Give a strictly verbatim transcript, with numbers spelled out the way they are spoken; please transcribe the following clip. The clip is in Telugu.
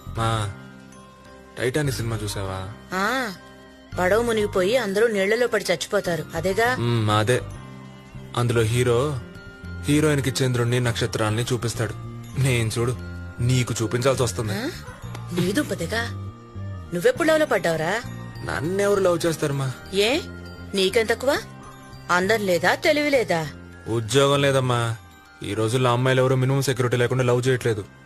మా టైటానిక్ సినిమా చూసావా? ఆ పడవ మునిగిపోయి అందరూ నీళ్లలో పడి చచ్చిపోతారు అదేగా. మ్మ్, అదే. అందులో హీరో హీరోయిన్ కి చంద్రుణ్ణి నక్షత్రాల్ని చూపిస్తాడు. నేను చూడు నీకు చూపించాల్సి వస్తుంది. నీదు పదేగా. నువ్వెప్పుడు లవ్ లో పడ్డావురా? నన్నెవరు లవ్ చేస్తారు మా? ఏ నీకెం తక్కువ? అందం లేదా తెలివి లేదా? ఉద్యోగం లేదమ్మా. ఈ రోజుల్లో అమ్మాయిలు ఎవరు మినిమం సెక్యూరిటీ లేకుండా లవ్ చేయట్లేదు.